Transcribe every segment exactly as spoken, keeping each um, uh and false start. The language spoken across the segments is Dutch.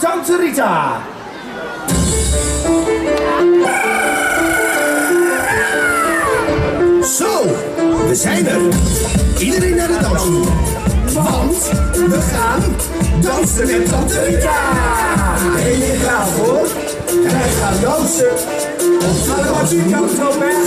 Tante Rita. Zo, we zijn er. Iedereen naar de dansvloer. Want we gaan dansen met Tante Rita. Ben je klaar voor? Wij gaan dansen. Allemaal die kant op, hè?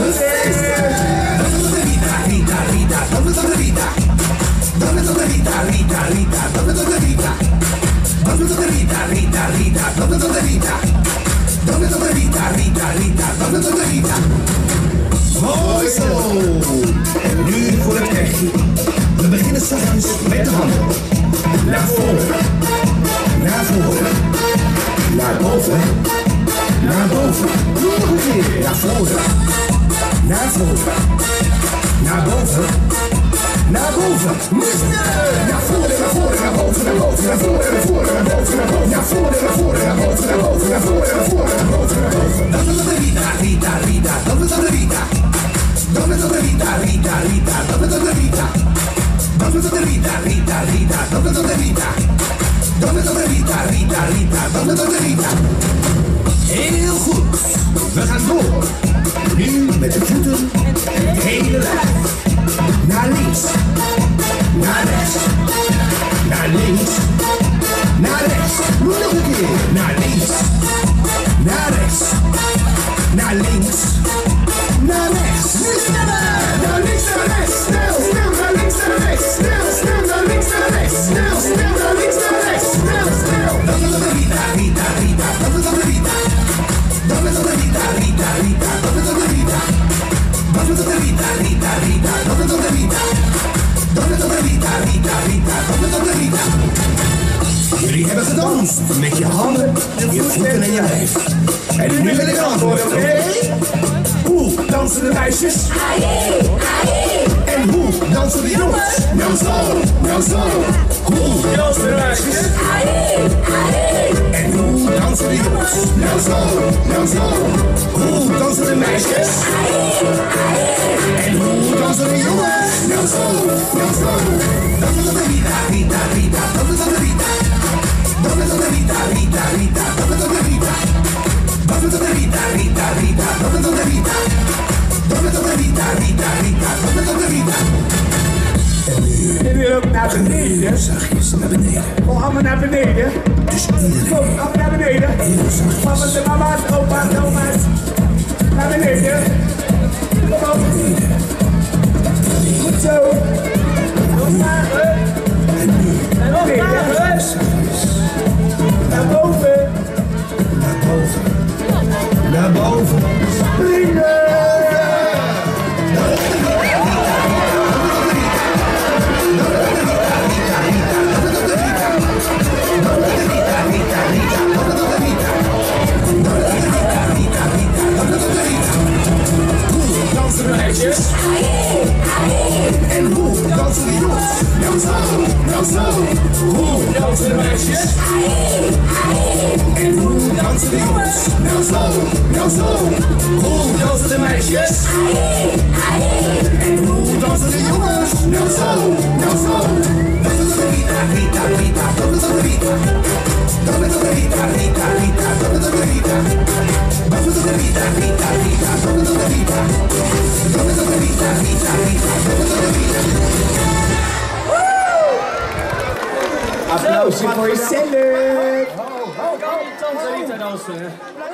Rita, Rita, Rita, Tante Rita. Tante Rita, Rita, Rita, Tante Rita. Tante Rita, Rita, Rita, Tante Rita. Tante Rita, Rita, Rita, Tante Rita. Mooi zo. En nu voor het echtje. We beginnen zachtjes met de handen. Naar voren. Naar voren. Naar boven. Naar boven. Nog een keer. Naar voren. Naar voren. Naar boven. Naar boven. Nu sneller. Naar voren, naar voren, naar boven, naar boven, naar voren, naar voren, naar boven, naar boven. Naar voren, naar voren, naar boven, naar boven, naar voren, naar voren, naar boven, naar boven. Dat is de Rita, Rita, Rita. Dat is de Rita. Dat is de Rita, Rita, Rita. Dat is de Rita. Dat is de Rita, Rita, Rita. Dat is de Rita. Dat is de Rita, Rita, Rita. Dat is de Rita. Heel goed. We gaan door. Nu met de voeten het hele lijf. Naar links. Naar rechts. Naar links. Naar rechts. Nog een keer. Naar links. Naar rechts. Naar links. Naar rechts. Nu sneller. Naar links, naar rechts. Snel, snel. Naar links, naar rechts. Snel, snel. Naar links, naar rechts. Snel, snel. Naar links, naar rechts. Snel, snel. Dat is de Rita, Rita, Rita. Dat is de Rita. Dat is de Rita, Rita, Rita. Dat is de Rita. Dat is de Rita, Rita, Rita. Dat is de Rita. Dat is de Rita, Rita, Rita. Dat is de Rita. Jullie hebben gedanst met je handen, je voeten en je lijf. En nu wil ik antwoorden, oké? Hoe dansen de meisjes? En hoe dansen de jongens? Nou zo, nou zo. Hoe dansen de meisjes? En hoe dansen de jongens? Nou zo, nou zo. Hoe dansen de meisjes? En hoe dansen de jongens? Nou zo, nou zo. Dat is de Rita, Rita, Rita. Dat is de Rita. Dat is de Rita, Rita, Rita. Dat is de Rita. Dat is de Rita, Rita, Rita. Dat is de Rita. Dat is de Rita, Rita, Rita. Dat is de Rita. En nu... En nu ook naar beneden. Zachtjes naar beneden. Oh, allemaal naar beneden. Dus iedereen. Zo, allemaal naar beneden. Heel zachtjes. Papa's en mama's, opa's en oma's. Naar beneden. Kom op. Goed zo. Nog maar. En nu. En nog maar. Naar boven. Naar boven. Naar boven. Springen. Dansen de meisjes. En hoe dansen de jongens? Nou zo, nou zo. Hoe dansen de meisjes? En hoe dansen de jongens? Nou zo, nou zo. Hoe dansen de meisjes? En hoe dansen de jongens? Nou zo, nou zo. Dat is de Rita, Rita, Rita. Dat is de Rita. Dat is de Rita, Rita, Rita. Dat is de Rita. Dat is de Rita, Rita, Rita. Dat is de Rita. Dat is de Rita, Rita, Rita. Dat is de Rita. Applausje voor jezelf. Tante Rita dansen.